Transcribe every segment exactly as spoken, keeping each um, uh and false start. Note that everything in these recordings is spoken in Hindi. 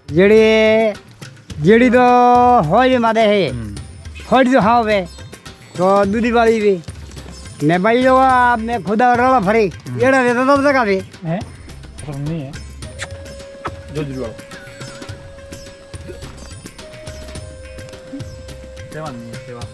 जेड़ी जेड़ी तो होई मादे है होई जो हाँ वे तो दूधी वाली भी मैं भाई जो मैं खुदा रोला फरी ये ना देता तो बता भी है नहीं है जो जुड़ाओ सेवा नहीं है सेवा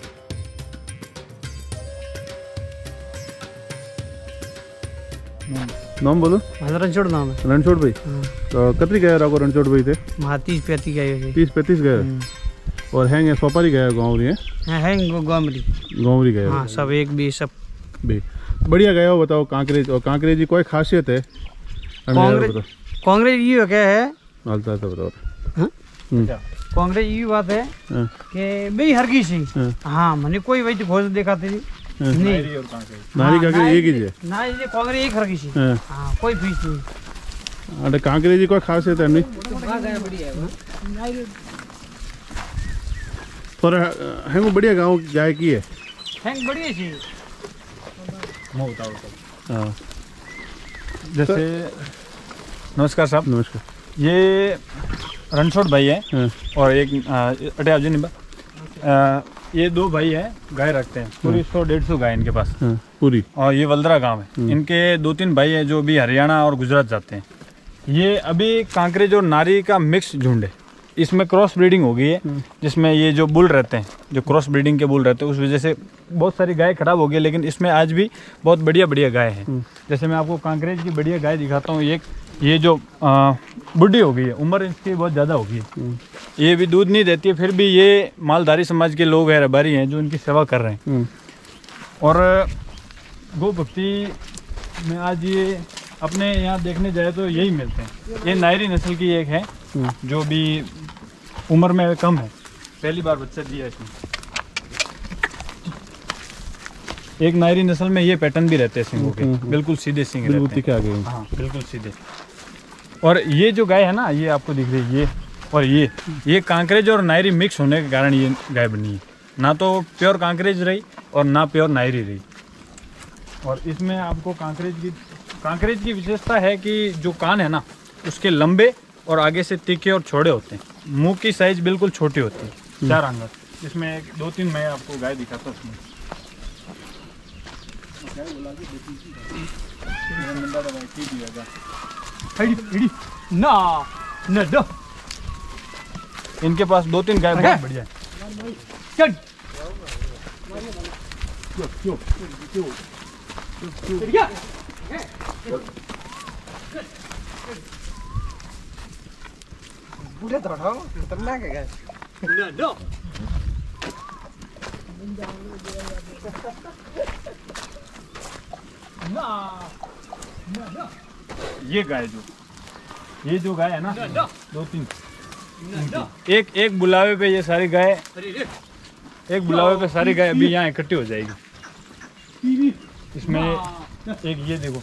नाम बोलो। रणछोड़ नाम है। रणछोड़ भाई तो कतरी गए राको रणछोड़ भाई थे वहाँ तीस पैंतीस गए तीस पैंतीस गए और हैंगे सोपारी गए गाँव रही है हैं गाँवरी गाँवरी गए हाँ सब एक भी सब भी बढ़िया गए हो। बताओ कांकरेज और कांकरेज की कोई खासियत है कांग्रेस कांग्रेस ये क्या है हालता तो बताओ कांग्रेस ये बात है कि भाई हर की हाँ मैंने कोई वही खोज देखा थी नारी नारी कांकरेज एक ही है ना ये कांग्रेस एक हर की हाँ कोई फीस नहीं अरे कांकरेज की कोई खासियत है नहीं पर हैंगो बढ़िया गांव जाए की है हैंग बढ़िया छी हाँ जैसे नमस्कार साहब। नमस्कार। ये रणछोड़ भाई है और एक अटे आप जी निभा ये दो भाई हैं गाय रखते हैं पूरी सौ डेढ़ सौ गाय इनके पास पूरी और ये वल्दरा गांव है। इनके दो तीन भाई हैं जो भी हरियाणा और गुजरात जाते हैं। ये अभी कांकरेज और नारी का मिक्स झुंड है। इसमें क्रॉस ब्रीडिंग हो गई है जिसमें ये जो बुल रहते हैं जो क्रॉस ब्रीडिंग के बुल रहते हैं उस वजह से बहुत सारी गाय खराब हो गई लेकिन इसमें आज भी बहुत बढ़िया बढ़िया गाय हैं। जैसे मैं आपको कांकरेज की बढ़िया गाय दिखाता हूँ। एक ये जो बुढ़ी हो गई है उम्र इसकी बहुत ज़्यादा हो गई है ये भी दूध नहीं देती है फिर भी ये मालधारी समाज के लोग हैं रबारी हैं जो इनकी सेवा कर रहे हैं। और गौ भक्ति में आज ये अपने यहाँ देखने जाए तो यही मिलते हैं। ये नायरी नस्ल की एक है जो भी उम्र में कम है पहली बार बच्चा दिया इसने। एक नायरी नस्ल में ये पैटर्न भी रहते हैं सिंगों के बिल्कुल सीधे सिंग रहते हैं। हाँ बिल्कुल सीधे। और ये जो गाय है ना ये आपको दिख रही है ये और ये ये कांकरेज और नायरी मिक्स होने के कारण ये गाय बनी है। ना तो प्योर कांकरेज रही और ना प्योर नायरी रही। और इसमें आपको कांकरेज की कांकरेज की विशेषता है कि जो कान है ना उसके लंबे और आगे से तीखे और छोड़े होते हैं। मुंह की साइज बिल्कुल छोटी होती है चार आंगन। इसमें एक दो तीन मैं आपको गाय दिखाता हूँ। ना ना दो इनके पास दो तीन गाय बहुत बढ़िया है। चल बूढ़े तो उठाओ खतरनाक है ना दो ना ना ये गाय जो ये जो गाय है ना दो तीन एक एक बुलावे पे ये सारी गाय एक बुलावे पे सारी गाय अभी यहाँ इकट्ठी हो जाएगी। इसमें एक ये देखो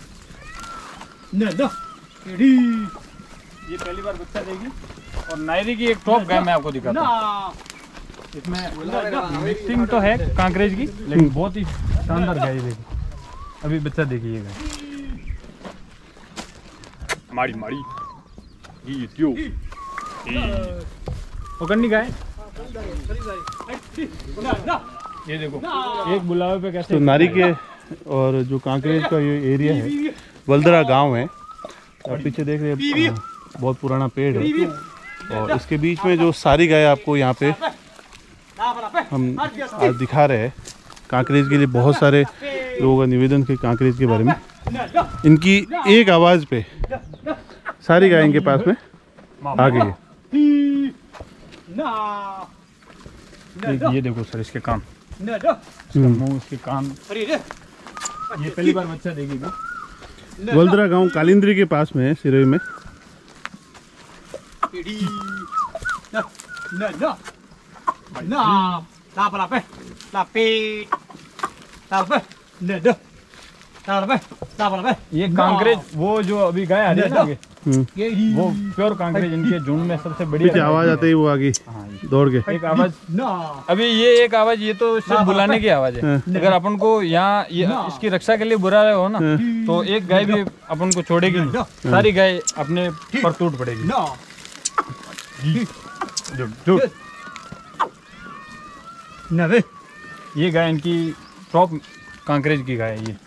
ये पहली बार बच्चा देगी। और नायरी की एक टॉप गाय मैं आपको दिखाता हूँ। इसमें मिक्सिंग तो है कांकरेज की लेकिन बहुत ही शानदार गाय देखी अभी बच्चा देखी ये गाय माड़ी माड़ी ये त्यो पकड़नी गाय ये देखो एक बुलावे पे कैसे तो नारी के और जो कांकरेज का ये एरिया है वल्दरा गांव है। आप पीछे देख रहे हैं बहुत पुराना पेड़ है और इसके बीच में जो सारी गाय आपको यहाँ पे हम आज दिखा रहे हैं। कांकरेज के लिए बहुत सारे लोगों का निवेदन है कांकरेज के बारे में। इनकी एक आवाज़ पे सारी गाय इनके पास में आ गई है। ये देखो सर इसके कान मुंह उसके कान ये पहली बार बच्चा देगी। वल्दरा गांव कालिंद्री के पास में है सिरोही में। ये कांकरेज वो जो अभी गाय आ रही है ना आगे वो प्योर कांकरेज इनके झुंड में सबसे बढ़िया आवाज आते ही वो आगे दौड़ के एक आवाज अभी ये एक आवाज ये तो सिर्फ बुलाने की आवाज है। अगर अपन को यहाँ इसकी रक्षा के लिए बुरा हो ना तो एक गाय भी अपन को छोड़ेगी नहीं सारी गाय अपने पर टूट पड़ेगी। झूठ झूठ नबे ये गाय इनकी टॉप कांकरेज की गाय है ये